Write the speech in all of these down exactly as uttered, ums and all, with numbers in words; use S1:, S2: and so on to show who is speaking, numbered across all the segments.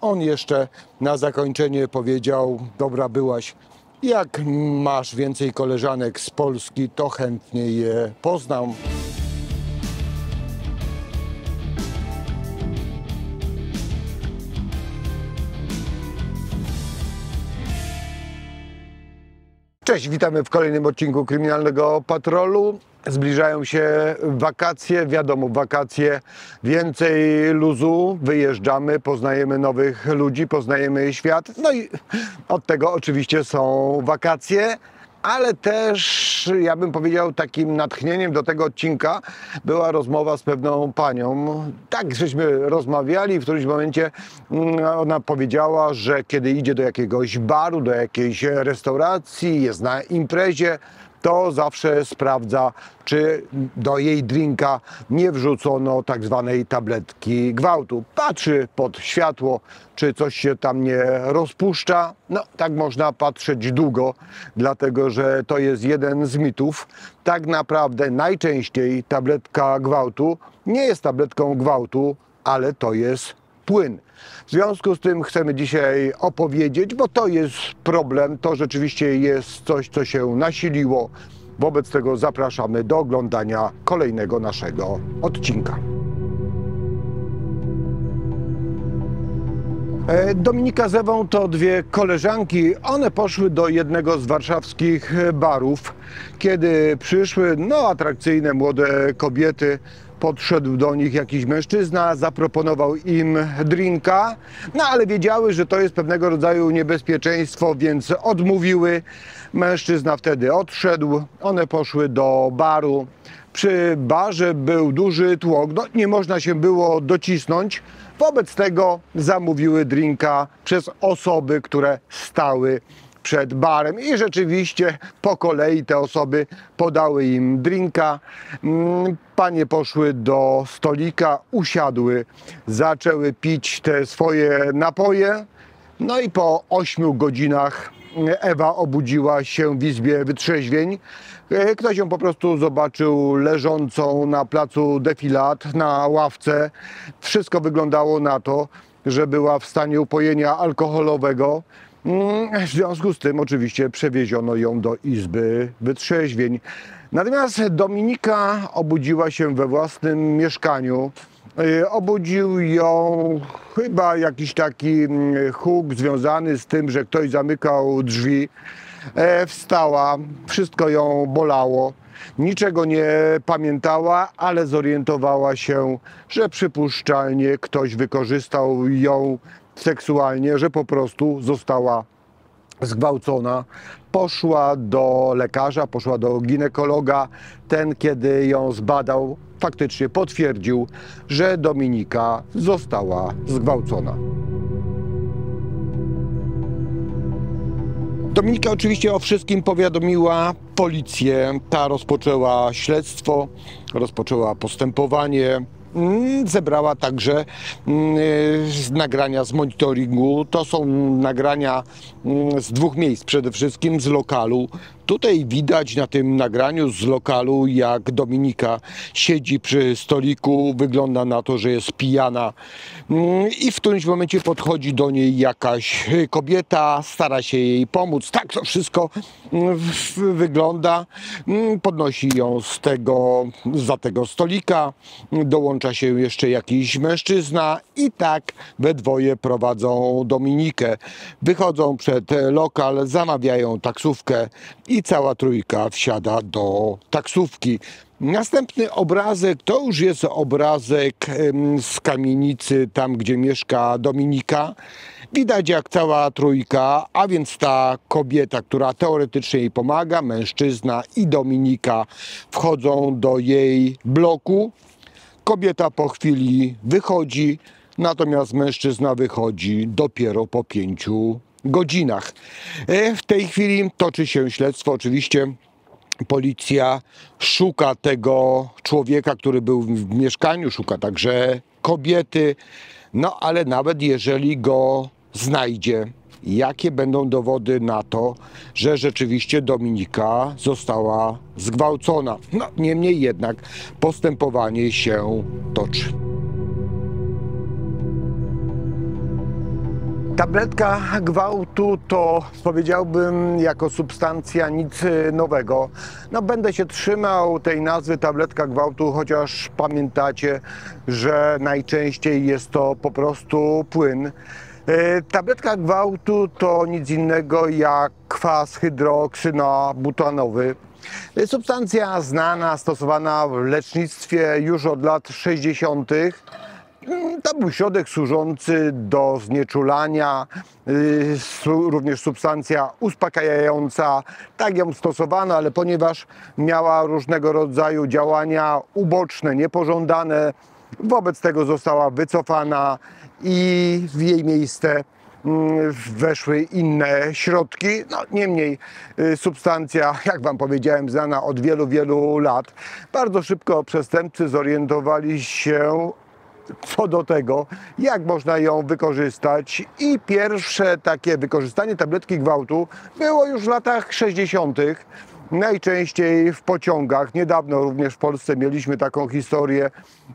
S1: On jeszcze na zakończenie powiedział: dobra, byłaś, jak masz więcej koleżanek z Polski, to chętnie je poznam. Cześć, witamy w kolejnym odcinku Kryminalnego Patrolu. Zbliżają się wakacje, wiadomo, wakacje, więcej luzu, wyjeżdżamy, poznajemy nowych ludzi, poznajemy świat. No i od tego oczywiście są wakacje, ale też, ja bym powiedział, takim natchnieniem do tego odcinka była rozmowa z pewną panią. Tak, żeśmy rozmawiali, w którymś momencie ona powiedziała, że kiedy idzie do jakiegoś baru, do jakiejś restauracji, jest na imprezie, to zawsze sprawdza, czy do jej drinka nie wrzucono tak zwanej tabletki gwałtu. Patrzy pod światło, czy coś się tam nie rozpuszcza. No, tak można patrzeć długo, dlatego że to jest jeden z mitów. Tak naprawdę najczęściej tabletka gwałtu nie jest tabletką gwałtu, ale to jest płyn. W związku z tym chcemy dzisiaj opowiedzieć, bo to jest problem, to rzeczywiście jest coś, co się nasiliło. Wobec tego zapraszamy do oglądania kolejnego naszego odcinka. Dominika z Ewą to dwie koleżanki. One poszły do jednego z warszawskich barów. Kiedy przyszły, no, atrakcyjne młode kobiety, podszedł do nich jakiś mężczyzna, zaproponował im drinka, no ale wiedziały, że to jest pewnego rodzaju niebezpieczeństwo, więc odmówiły. Mężczyzna wtedy odszedł, one poszły do baru. Przy barze był duży tłok, no, nie można się było docisnąć. Wobec tego zamówiły drinka przez osoby, które stały przed barem i rzeczywiście po kolei te osoby podały im drinka. Panie poszły do stolika, usiadły, zaczęły pić te swoje napoje. No i po ośmiu godzinach Ewa obudziła się w izbie wytrzeźwień. Ktoś ją po prostu zobaczył leżącą na placu Defilat na ławce. Wszystko wyglądało na to, że była w stanie upojenia alkoholowego. W związku z tym oczywiście przewieziono ją do izby wytrzeźwień. Natomiast Dominika obudziła się we własnym mieszkaniu. Obudził ją chyba jakiś taki huk związany z tym, że ktoś zamykał drzwi. Wstała, wszystko ją bolało. Niczego nie pamiętała, ale zorientowała się, że przypuszczalnie ktoś wykorzystał ją seksualnie, że po prostu została zgwałcona. Poszła do lekarza, poszła do ginekologa. Ten, kiedy ją zbadał, faktycznie potwierdził, że Dominika została zgwałcona. Dominika oczywiście o wszystkim powiadomiła policję. Ta rozpoczęła śledztwo, rozpoczęła postępowanie. Zebrała także nagrania z monitoringu. To są nagrania z dwóch miejsc, przede wszystkim z lokalu. Tutaj widać na tym nagraniu z lokalu, jak Dominika siedzi przy stoliku, wygląda na to, że jest pijana i w którymś momencie podchodzi do niej jakaś kobieta, stara się jej pomóc. Tak to wszystko wygląda. Podnosi ją z tego, za tego stolika, dołącza się jeszcze jakiś mężczyzna i tak we dwoje prowadzą Dominikę. Wychodzą przed lokal, zamawiają taksówkę i cała trójka wsiada do taksówki. Następny obrazek to już jest obrazek z kamienicy, tam gdzie mieszka Dominika. Widać, jak cała trójka, a więc ta kobieta, która teoretycznie jej pomaga, mężczyzna i Dominika wchodzą do jej bloku. Kobieta po chwili wychodzi, natomiast mężczyzna wychodzi dopiero po pięciu godzinach. W tej chwili toczy się śledztwo. Oczywiście policja szuka tego człowieka, który był w mieszkaniu, szuka także kobiety. No ale nawet jeżeli go znajdzie, jakie będą dowody na to, że rzeczywiście Dominika została zgwałcona? No, niemniej jednak postępowanie się toczy. Tabletka gwałtu to, powiedziałbym, jako substancja nic nowego. No, będę się trzymał tej nazwy tabletka gwałtu, chociaż pamiętacie, że najczęściej jest to po prostu płyn. Tabletka gwałtu to nic innego jak kwas hydroksynobutanowy. Substancja znana, stosowana w lecznictwie już od lat sześćdziesiątych. To był środek służący do znieczulania, również substancja uspokajająca. Tak ją stosowano, ale ponieważ miała różnego rodzaju działania uboczne, niepożądane, wobec tego została wycofana i w jej miejsce weszły inne środki. No, niemniej substancja, jak Wam powiedziałem, znana od wielu, wielu lat. Bardzo szybko przestępcy zorientowali się co do tego, jak można ją wykorzystać, i pierwsze takie wykorzystanie tabletki gwałtu było już w latach sześćdziesiątych. Najczęściej w pociągach. Niedawno również w Polsce mieliśmy taką historię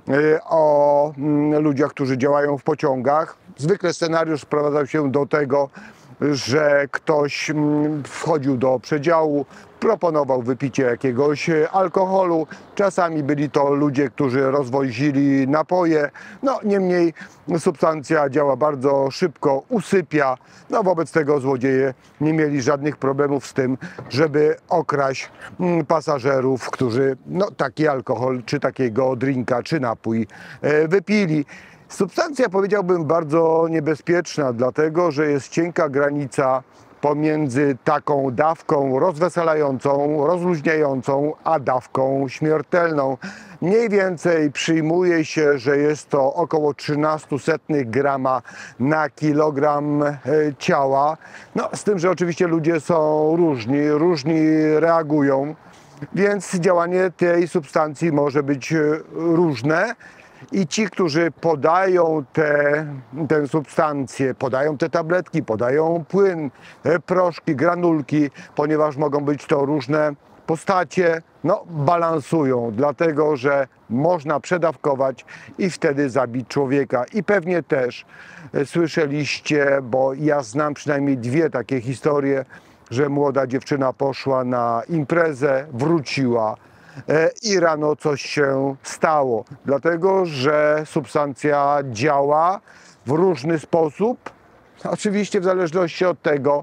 S1: o ludziach, którzy działają w pociągach. Zwykle scenariusz sprowadzał się do tego, że ktoś wchodził do przedziału, proponował wypicie jakiegoś alkoholu. Czasami byli to ludzie, którzy rozwozili napoje. No, niemniej substancja działa bardzo szybko, usypia. No, wobec tego złodzieje nie mieli żadnych problemów z tym, żeby okraść pasażerów, którzy no, taki alkohol, czy takiego drinka, czy napój wypili. Substancja, powiedziałbym, bardzo niebezpieczna, dlatego że jest cienka granica pomiędzy taką dawką rozweselającą, rozluźniającą, a dawką śmiertelną. Mniej więcej przyjmuje się, że jest to około trzynaście setnych grama na kilogram ciała. No, z tym, że oczywiście ludzie są różni, różni reagują, więc działanie tej substancji może być różne. I ci, którzy podają te, tę substancję, podają te tabletki, podają płyn, proszki, granulki, ponieważ mogą być to różne postacie, no balansują, dlatego że można przedawkować i wtedy zabić człowieka. I pewnie też słyszeliście, bo ja znam przynajmniej dwie takie historie, że młoda dziewczyna poszła na imprezę, wróciła i rano coś się stało, dlatego że substancja działa w różny sposób, oczywiście w zależności od tego,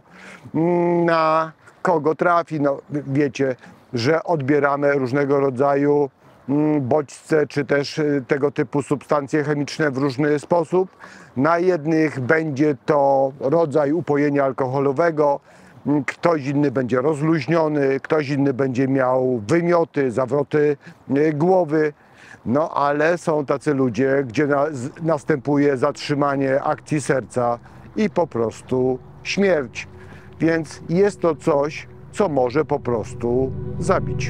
S1: na kogo trafi. No, wiecie, że odbieramy różnego rodzaju bodźce czy też tego typu substancje chemiczne w różny sposób. Na jednych będzie to rodzaj upojenia alkoholowego, ktoś inny będzie rozluźniony, ktoś inny będzie miał wymioty, zawroty głowy. No ale są tacy ludzie, gdzie na, następuje zatrzymanie akcji serca i po prostu śmierć. Więc jest to coś, co może po prostu zabić.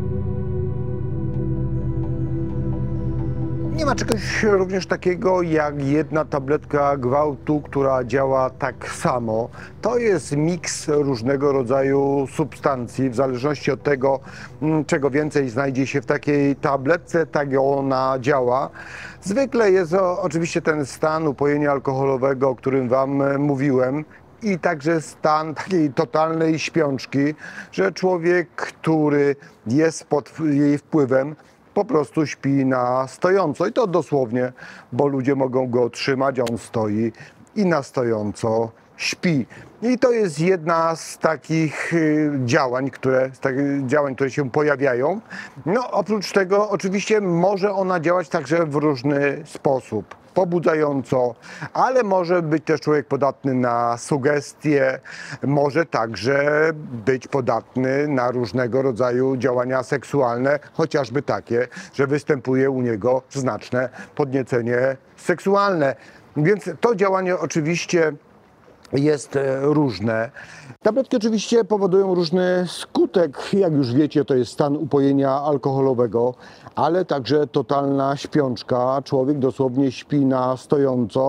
S1: Nie ma czegoś również takiego jak jedna tabletka gwałtu, która działa tak samo. To jest miks różnego rodzaju substancji. W zależności od tego, czego więcej znajdzie się w takiej tabletce, tak ona działa. Zwykle jest to oczywiście ten stan upojenia alkoholowego, o którym Wam mówiłem, i także stan takiej totalnej śpiączki, że człowiek, który jest pod jej wpływem, po prostu śpi na stojąco, i to dosłownie, bo ludzie mogą go trzymać, a on stoi i na stojąco śpi. I to jest jedna z takich działań, które, z takich działań, które się pojawiają. No, oprócz tego oczywiście może ona działać także w różny sposób, pobudzająco, ale może być też człowiek podatny na sugestie, może także być podatny na różnego rodzaju działania seksualne, chociażby takie, że występuje u niego znaczne podniecenie seksualne. Więc to działanie oczywiście jest różne. Tabletki oczywiście powodują różny skutek. Jak już wiecie, to jest stan upojenia alkoholowego, ale także totalna śpiączka. Człowiek dosłownie śpi na stojąco.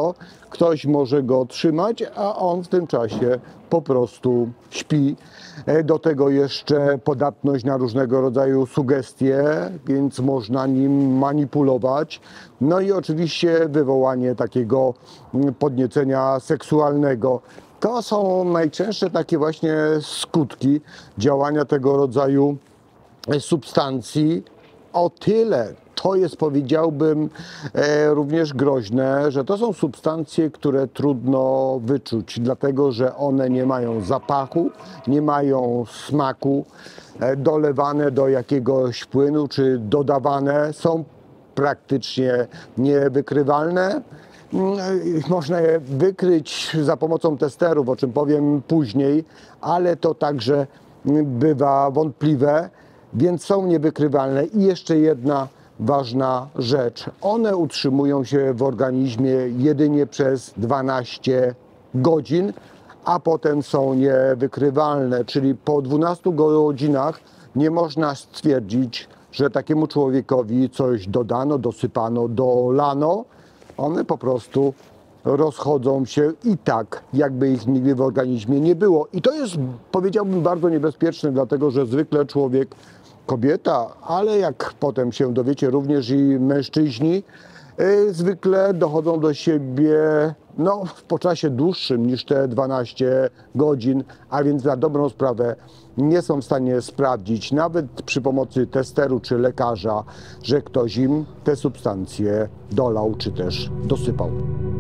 S1: ktoś może go trzymać, a on w tym czasie po prostu śpi. Do tego jeszcze podatność na różnego rodzaju sugestie, więc można nim manipulować. No i oczywiście wywołanie takiego podniecenia seksualnego. To są najczęstsze takie właśnie skutki działania tego rodzaju substancji. O tyle to jest, powiedziałbym, e, również groźne, że to są substancje, które trudno wyczuć, dlatego że one nie mają zapachu, nie mają smaku, e, dolewane do jakiegoś płynu czy dodawane są praktycznie niewykrywalne. Można je wykryć za pomocą testerów, o czym powiem później, ale to także bywa wątpliwe, więc są niewykrywalne. I jeszcze jedna ważna rzecz. One utrzymują się w organizmie jedynie przez dwanaście godzin, a potem są niewykrywalne, czyli po dwunastu godzinach nie można stwierdzić, że takiemu człowiekowi coś dodano, dosypano, dolano. One po prostu rozchodzą się i tak, jakby ich nigdy w organizmie nie było. I to jest, powiedziałbym, bardzo niebezpieczne, dlatego że zwykle człowiek, kobieta, ale jak potem się dowiecie, również i mężczyźni, yy, zwykle dochodzą do siebie no, po czasie dłuższym niż te dwanaście godzin, a więc na dobrą sprawę nie są w stanie sprawdzić, nawet przy pomocy testeru czy lekarza, że ktoś im te substancje dolał czy też dosypał.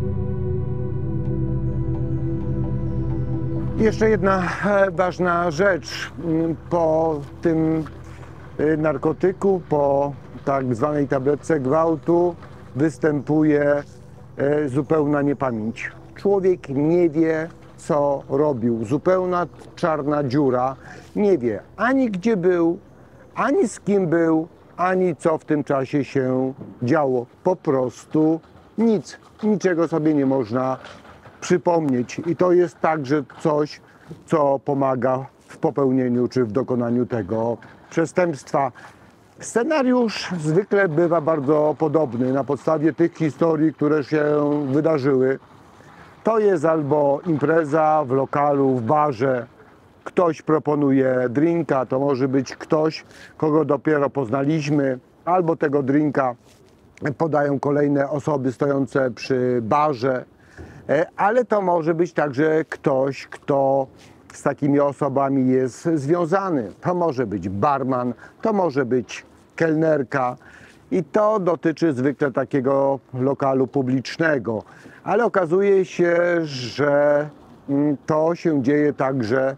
S1: Jeszcze jedna ważna rzecz. Po tym narkotyku, po tak zwanej tabletce gwałtu występuje zupełna niepamięć. Człowiek nie wie, co robił. Zupełna czarna dziura. Nie wie ani gdzie był, ani z kim był, ani co w tym czasie się działo. Po prostu nic. Niczego sobie nie można przypomnieć. I to jest także coś, co pomaga w popełnieniu czy w dokonaniu tego przestępstwa. Scenariusz zwykle bywa bardzo podobny na podstawie tych historii, które się wydarzyły. To jest albo impreza w lokalu, w barze, ktoś proponuje drinka, to może być ktoś, kogo dopiero poznaliśmy, albo tego drinka podają kolejne osoby stojące przy barze, ale to może być także ktoś, kto z takimi osobami jest związany. To może być barman, to może być kelnerka i to dotyczy zwykle takiego lokalu publicznego. Ale okazuje się, że to się dzieje także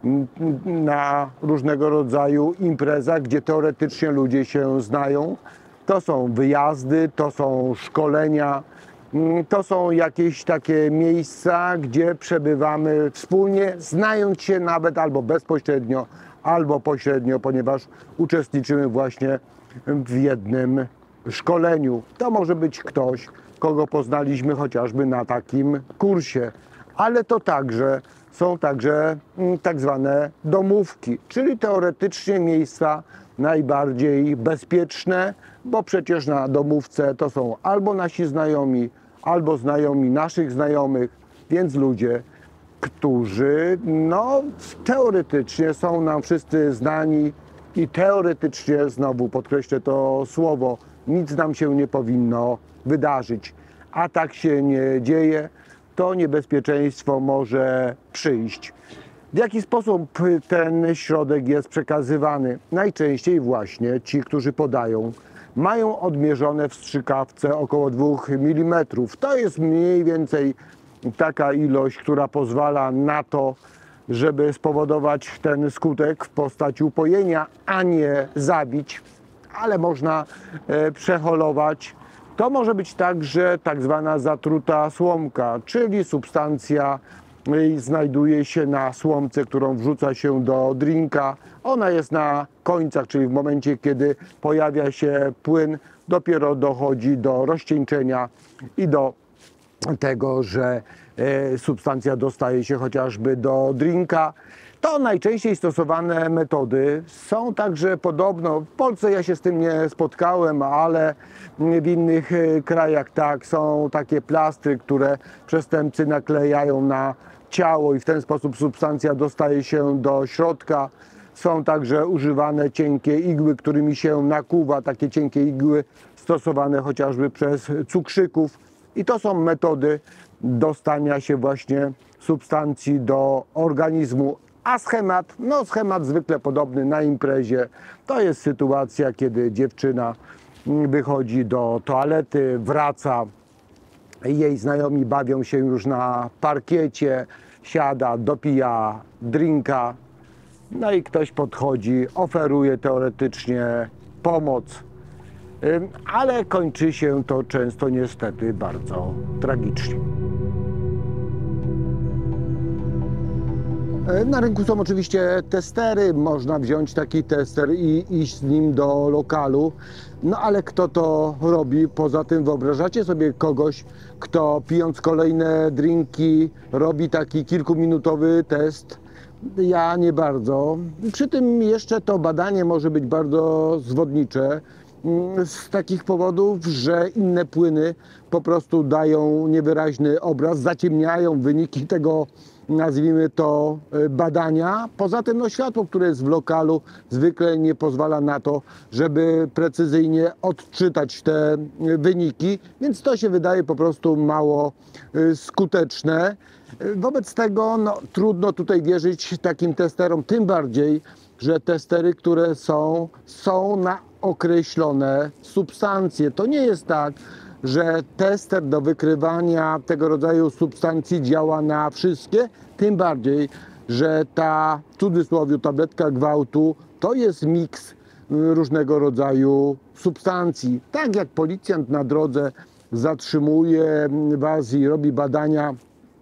S1: na różnego rodzaju imprezach, gdzie teoretycznie ludzie się znają. To są wyjazdy, to są szkolenia, to są jakieś takie miejsca, gdzie przebywamy wspólnie, znając się nawet albo bezpośrednio, albo pośrednio, ponieważ uczestniczymy właśnie w jednym szkoleniu. To może być ktoś, kogo poznaliśmy chociażby na takim kursie, ale to także są także tak zwane domówki, czyli teoretycznie miejsca najbardziej bezpieczne, bo przecież na domówce to są albo nasi znajomi, albo znajomi naszych znajomych, więc ludzie, którzy no teoretycznie są nam wszyscy znani i teoretycznie, znowu podkreślę to słowo, nic nam się nie powinno wydarzyć. A tak się nie dzieje, to niebezpieczeństwo może przyjść. W jaki sposób ten środek jest przekazywany? Najczęściej właśnie ci, którzy podają, mają odmierzone w strzykawce około dwóch milimetrów. To jest mniej więcej taka ilość, która pozwala na to, żeby spowodować ten skutek w postaci upojenia, a nie zabić, ale można e, przeholować. To może być także tak zwana zatruta słomka, czyli substancja znajduje się na słomce, którą wrzuca się do drinka. Ona jest na końcach, czyli w momencie, kiedy pojawia się płyn, dopiero dochodzi do rozcieńczenia i do tego, że substancja dostaje się chociażby do drinka. To najczęściej stosowane metody są także podobno, w Polsce ja się z tym nie spotkałem, ale w innych krajach tak, są takie plastry, które przestępcy naklejają na ciało i w ten sposób substancja dostaje się do środka. Są także używane cienkie igły, którymi się nakuwa, takie cienkie igły stosowane chociażby przez cukrzyków. I to są metody dostania się właśnie substancji do organizmu. A schemat? No schemat zwykle podobny na imprezie. To jest sytuacja, kiedy dziewczyna wychodzi do toalety, wraca, jej znajomi bawią się już na parkiecie, siada, dopija drinka, no i ktoś podchodzi, oferuje teoretycznie pomoc, ale kończy się to często niestety bardzo tragicznie. Na rynku są oczywiście testery, można wziąć taki tester i iść z nim do lokalu. No ale kto to robi? Poza tym wyobrażacie sobie kogoś, kto pijąc kolejne drinki robi taki kilkuminutowy test? Ja nie bardzo. Przy tym jeszcze to badanie może być bardzo zwodnicze z takich powodów, że inne płyny po prostu dają niewyraźny obraz, zaciemniają wyniki tego, nazwijmy to, badania. Poza tym no, światło, które jest w lokalu, zwykle nie pozwala na to, żeby precyzyjnie odczytać te wyniki, więc to się wydaje po prostu mało skuteczne. Wobec tego no, trudno tutaj wierzyć takim testerom, tym bardziej, że testery, które są, są na określone substancje. To nie jest tak, że tester do wykrywania tego rodzaju substancji działa na wszystkie, tym bardziej, że ta, w cudzysłowie, tabletka gwałtu to jest miks różnego rodzaju substancji. Tak jak policjant na drodze zatrzymuje was i robi badania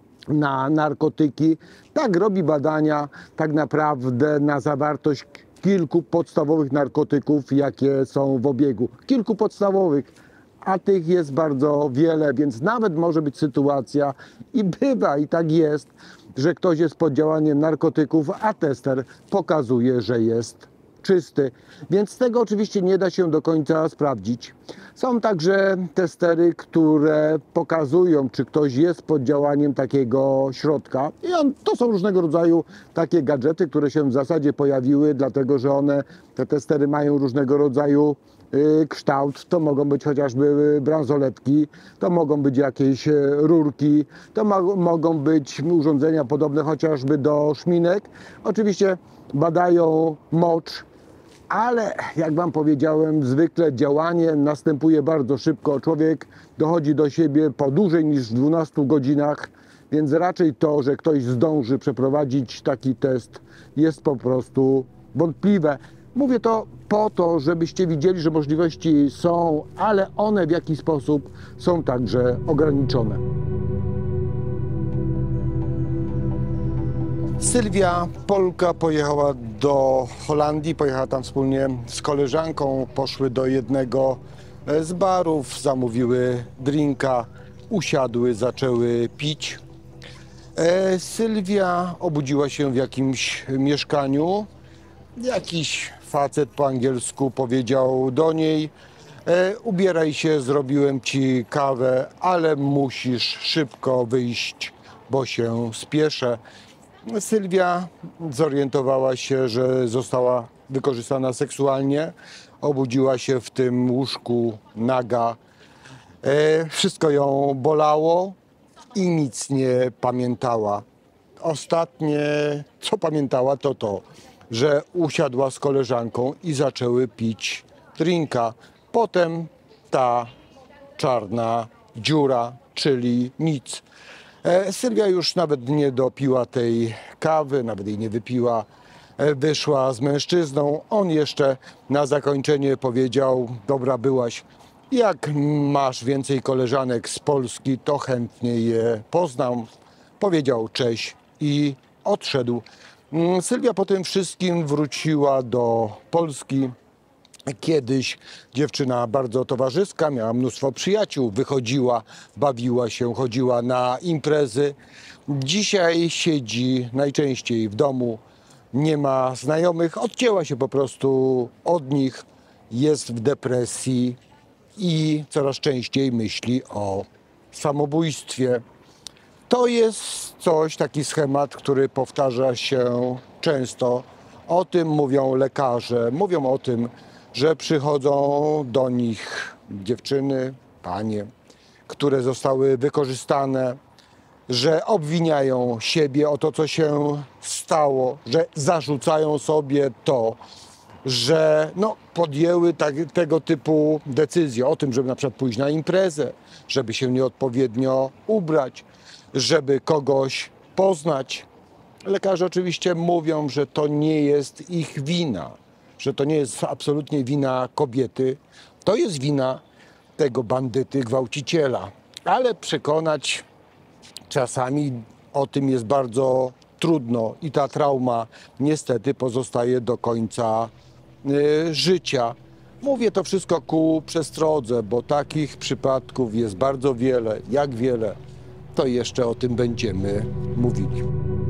S1: na narkotyki, tak robi badania tak naprawdę na zawartość kilku podstawowych narkotyków, jakie są w obiegu. Kilku podstawowych, a tych jest bardzo wiele, więc nawet może być sytuacja i bywa i tak jest, że ktoś jest pod działaniem narkotyków, a tester pokazuje, że jest czysty. Więc tego oczywiście nie da się do końca sprawdzić. Są także testery, które pokazują, czy ktoś jest pod działaniem takiego środka. I on, to są różnego rodzaju takie gadżety, które się w zasadzie pojawiły, dlatego że one, te testery mają różnego rodzaju y, kształt. To mogą być chociażby bransoletki, to mogą być jakieś rurki, to mo mogą być urządzenia podobne chociażby do szminek. Oczywiście badają mocz, ale jak wam powiedziałem, zwykle działanie następuje bardzo szybko. Człowiek dochodzi do siebie po dłużej niż dwunastu godzinach, więc raczej to, że ktoś zdąży przeprowadzić taki test, jest po prostu wątpliwe. Mówię to po to, żebyście widzieli, że możliwości są, ale one w jakiś sposób są także ograniczone. Sylwia, Polka, pojechała do Holandii, pojechała tam wspólnie z koleżanką, poszły do jednego z barów, zamówiły drinka, usiadły, zaczęły pić. E, Sylwia obudziła się w jakimś mieszkaniu, jakiś facet po angielsku powiedział do niej: e, ubieraj się, zrobiłem ci kawę, ale musisz szybko wyjść, bo się spieszę. Sylwia zorientowała się, że została wykorzystana seksualnie, obudziła się w tym łóżku naga. E, wszystko ją bolało i nic nie pamiętała. Ostatnie, co pamiętała, to to, że usiadła z koleżanką i zaczęły pić drinka. Potem ta czarna dziura, czyli nic. Sylwia już nawet nie dopiła tej kawy, nawet jej nie wypiła. Wyszła z mężczyzną. On jeszcze na zakończenie powiedział: dobra, byłaś. Jak masz więcej koleżanek z Polski, to chętnie je poznam. Powiedział cześć i odszedł. Sylwia po tym wszystkim wróciła do Polski. Kiedyś dziewczyna bardzo towarzyska, miała mnóstwo przyjaciół, wychodziła, bawiła się, chodziła na imprezy. Dzisiaj siedzi najczęściej w domu, nie ma znajomych, odcięła się po prostu od nich, jest w depresji i coraz częściej myśli o samobójstwie. To jest coś, taki schemat, który powtarza się często. O tym mówią lekarze, mówią o tym, że przychodzą do nich dziewczyny, panie, które zostały wykorzystane, że obwiniają siebie o to, co się stało, że zarzucają sobie to, że no, podjęły tak, tego typu decyzje o tym, żeby na przykład pójść na imprezę, żeby się nieodpowiednio ubrać, żeby kogoś poznać. Lekarze oczywiście mówią, że to nie jest ich wina, że to nie jest absolutnie wina kobiety, to jest wina tego bandyty, gwałciciela. Ale przekonać czasami o tym jest bardzo trudno i ta trauma niestety pozostaje do końca y, życia. Mówię to wszystko ku przestrodze, bo takich przypadków jest bardzo wiele. Jak wiele, to jeszcze o tym będziemy mówili.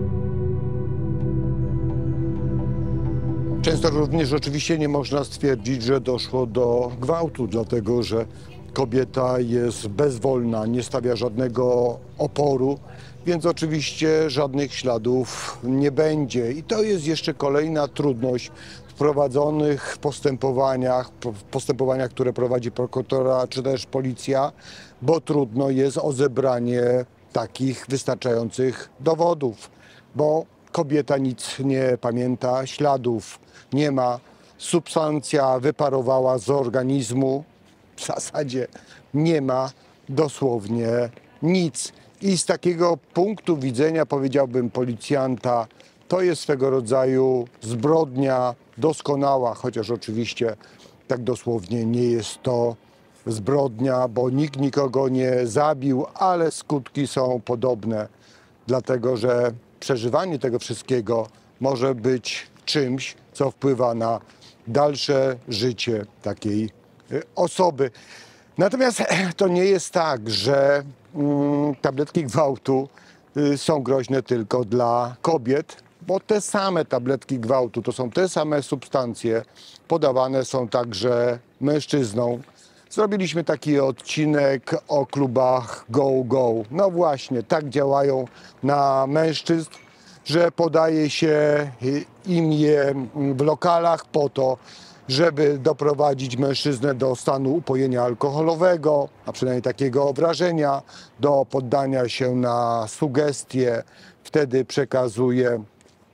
S1: Często również oczywiście nie można stwierdzić, że doszło do gwałtu, dlatego że kobieta jest bezwolna, nie stawia żadnego oporu, więc oczywiście żadnych śladów nie będzie. I to jest jeszcze kolejna trudność w prowadzonych postępowaniach, w postępowaniach, które prowadzi prokuratura czy też policja, bo trudno jest o zebranie takich wystarczających dowodów, bo kobieta nic nie pamięta, śladów nie ma, substancja wyparowała z organizmu, w zasadzie nie ma dosłownie nic. I z takiego punktu widzenia, powiedziałbym, policjanta, to jest swego rodzaju zbrodnia doskonała, chociaż oczywiście tak dosłownie nie jest to zbrodnia, bo nikt nikogo nie zabił, ale skutki są podobne, dlatego że przeżywanie tego wszystkiego może być czymś, co wpływa na dalsze życie takiej osoby. Natomiast to nie jest tak, że mm, tabletki gwałtu y, są groźne tylko dla kobiet, bo te same tabletki gwałtu, to są te same substancje, podawane są także mężczyznom. Zrobiliśmy taki odcinek o klubach Go Go. No właśnie, tak działają na mężczyzn, że podaje się im je w lokalach po to, żeby doprowadzić mężczyznę do stanu upojenia alkoholowego, a przynajmniej takiego wrażenia, do poddania się na sugestie. Wtedy przekazuje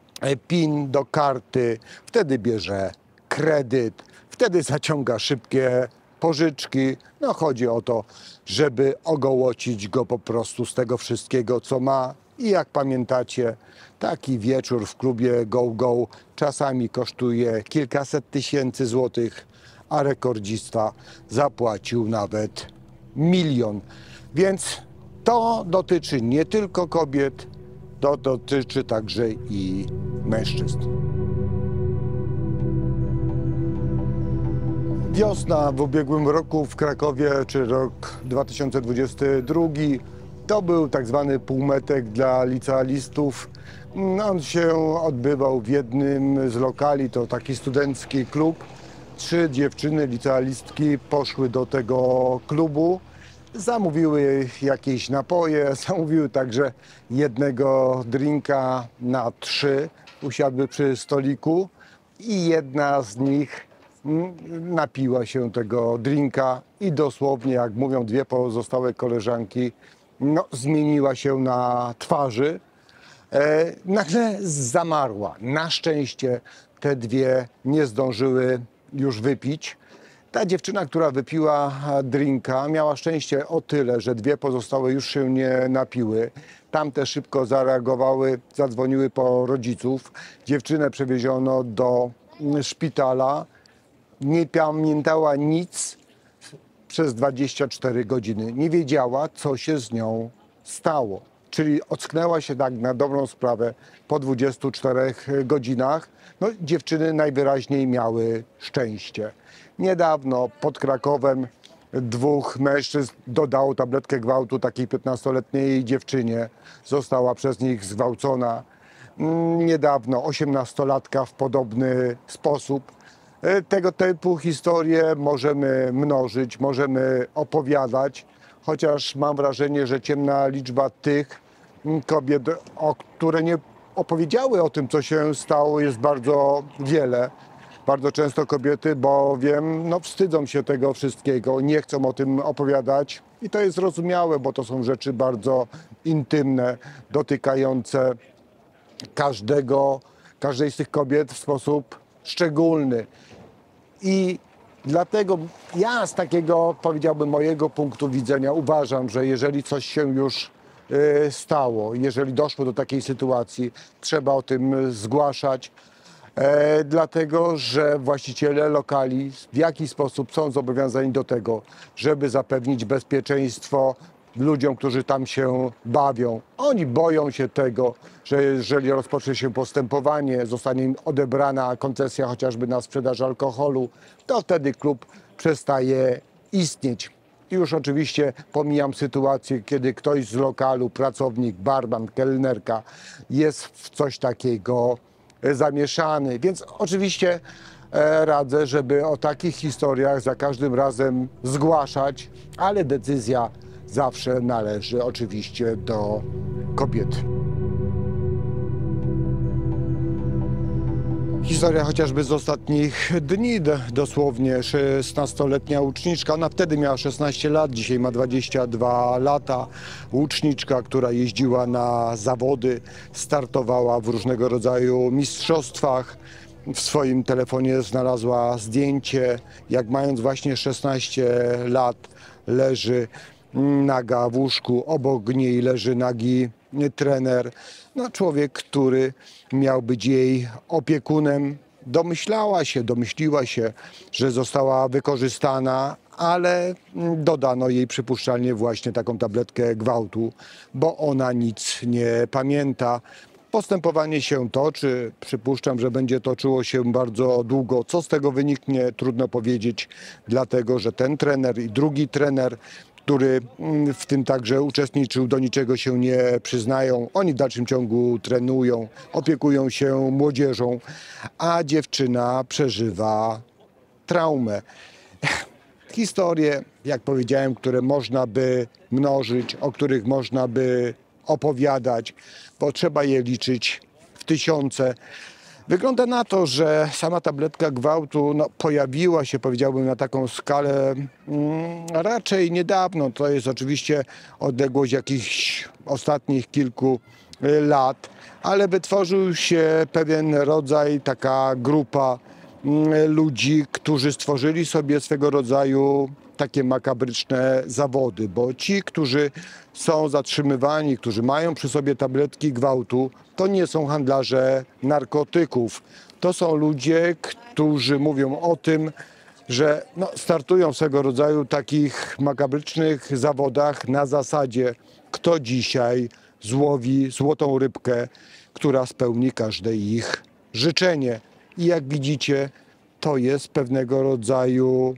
S1: PIN do karty, wtedy bierze kredyt, wtedy zaciąga szybkie pożyczki. No chodzi o to, żeby ogołocić go po prostu z tego wszystkiego, co ma. I jak pamiętacie, taki wieczór w klubie Go Go czasami kosztuje kilkaset tysięcy złotych, a rekordzista zapłacił nawet milion. Więc to dotyczy nie tylko kobiet, to dotyczy także i mężczyzn. Wiosna w ubiegłym roku w Krakowie, czy rok dwa tysiące dwudziesty drugi, to był tak zwany półmetek dla licealistów. On się odbywał w jednym z lokali, to taki studencki klub. Trzy dziewczyny, licealistki, poszły do tego klubu, zamówiły jakieś napoje, zamówiły także jednego drinka na trzy, usiadły przy stoliku i jedna z nich napiła się tego drinka i dosłownie, jak mówią dwie pozostałe koleżanki, no, zmieniła się na twarzy. E, nagle zamarła. Na szczęście te dwie nie zdążyły już wypić. Ta dziewczyna, która wypiła drinka, miała szczęście o tyle, że dwie pozostałe już się nie napiły. Tamte szybko zareagowały, zadzwoniły po rodziców. Dziewczynę przewieziono do szpitala. Nie pamiętała nic przez dwadzieścia cztery godziny. Nie wiedziała, co się z nią stało. Czyli ocknęła się tak na dobrą sprawę po dwudziestu czterech godzinach. No, dziewczyny najwyraźniej miały szczęście. Niedawno pod Krakowem dwóch mężczyzn dodało tabletkę gwałtu takiej piętnastoletniej dziewczynie. Została przez nich zgwałcona. niedawno osiemnastolatka w podobny sposób. Tego typu historie możemy mnożyć, możemy opowiadać, chociaż mam wrażenie, że ciemna liczba tych kobiet, o które nie opowiedziały o tym, co się stało, jest bardzo wiele. Bardzo często kobiety, bowiem no, wstydzą się tego wszystkiego, nie chcą o tym opowiadać i to jest zrozumiałe, bo to są rzeczy bardzo intymne, dotykające każdego, każdej z tych kobiet w sposób szczególny. I dlatego ja z takiego, powiedziałbym, mojego punktu widzenia uważam, że jeżeli coś się już y, stało, jeżeli doszło do takiej sytuacji, trzeba o tym zgłaszać, e, dlatego że właściciele lokali w jakiś sposób są zobowiązani do tego, żeby zapewnić bezpieczeństwo ludziom, którzy tam się bawią. Oni boją się tego, że jeżeli rozpocznie się postępowanie, zostanie im odebrana koncesja chociażby na sprzedaż alkoholu, to wtedy klub przestaje istnieć. I już oczywiście pomijam sytuację, kiedy ktoś z lokalu, pracownik, barman, kelnerka jest w coś takiego zamieszany. Więc oczywiście e, radzę, żeby o takich historiach za każdym razem zgłaszać, ale decyzja zawsze należy oczywiście do kobiety. Historia chociażby z ostatnich dni, dosłownie szesnastoletnia łuczniczka, ona wtedy miała szesnaście lat, dzisiaj ma dwadzieścia dwa lata. Łuczniczka, która jeździła na zawody, startowała w różnego rodzaju mistrzostwach. W swoim telefonie znalazła zdjęcie, jak mając właśnie szesnaście lat leży naga w łóżku, obok niej leży nagi trener, no człowiek, który miał być jej opiekunem. Domyślała się, domyśliła się, że została wykorzystana, ale dodano jej przypuszczalnie właśnie taką tabletkę gwałtu, bo ona nic nie pamięta. Postępowanie się toczy, przypuszczam, że będzie toczyło się bardzo długo. Co z tego wyniknie, trudno powiedzieć, dlatego że ten trener i drugi trener, który w tym także uczestniczył, do niczego się nie przyznają. Oni w dalszym ciągu trenują, opiekują się młodzieżą, a dziewczyna przeżywa traumę. Historie, jak powiedziałem, które można by mnożyć, o których można by opowiadać, bo trzeba je liczyć w tysiące. Wygląda na to, że sama tabletka gwałtu no, pojawiła się, powiedziałbym, na taką skalę mm, raczej niedawno. To jest oczywiście odległość jakichś ostatnich kilku y, lat, ale wytworzył się pewien rodzaj, taka grupa y, ludzi, którzy stworzyli sobie swego rodzaju takie makabryczne zawody, bo ci, którzy są zatrzymywani, którzy mają przy sobie tabletki gwałtu, to nie są handlarze narkotyków. To są ludzie, którzy mówią o tym, że no, startują w swego rodzaju takich makabrycznych zawodach na zasadzie, kto dzisiaj złowi złotą rybkę, która spełni każde ich życzenie. I jak widzicie, to jest pewnego rodzaju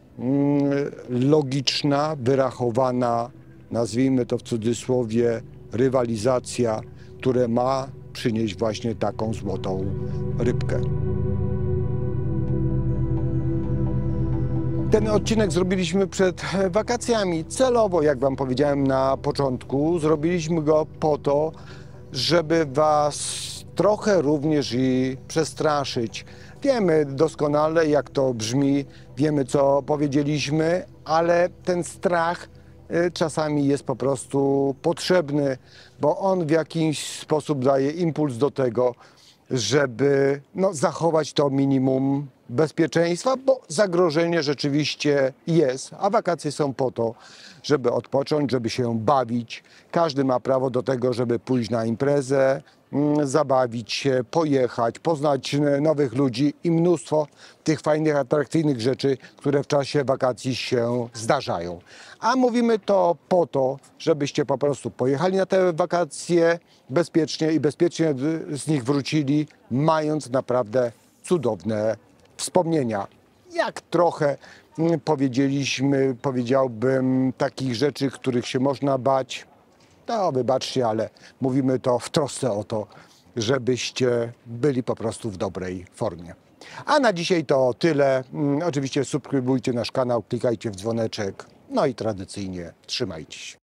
S1: logiczna, wyrachowana, nazwijmy to w cudzysłowie, rywalizacja, która ma przynieść właśnie taką złotą rybkę. Ten odcinek zrobiliśmy przed wakacjami. Celowo, jak wam powiedziałem na początku, zrobiliśmy go po to, żeby was trochę również i przestraszyć. Wiemy doskonale, jak to brzmi, wiemy, co powiedzieliśmy, ale ten strach czasami jest po prostu potrzebny, bo on w jakiś sposób daje impuls do tego, żeby no, zachować to minimum bezpieczeństwa, bo zagrożenie rzeczywiście jest, a wakacje są po to, żeby odpocząć, żeby się bawić. Każdy ma prawo do tego, żeby pójść na imprezę, zabawić się, pojechać, poznać nowych ludzi i mnóstwo tych fajnych, atrakcyjnych rzeczy, które w czasie wakacji się zdarzają. A mówimy to po to, żebyście po prostu pojechali na te wakacje bezpiecznie i bezpiecznie z nich wrócili, mając naprawdę cudowne wspomnienia. Jak trochę powiedzieliśmy, powiedziałbym, takich rzeczy, których się można bać, no wybaczcie, ale mówimy to w trosce o to, żebyście byli po prostu w dobrej formie. A na dzisiaj to tyle. Oczywiście subskrybujcie nasz kanał, klikajcie w dzwoneczek. No i tradycyjnie trzymajcie się.